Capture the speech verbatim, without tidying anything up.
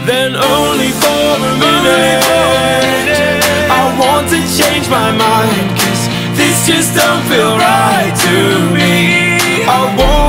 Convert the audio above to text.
then only for a minute. I want to change my mind, 'cause this just don't feel right to me. I want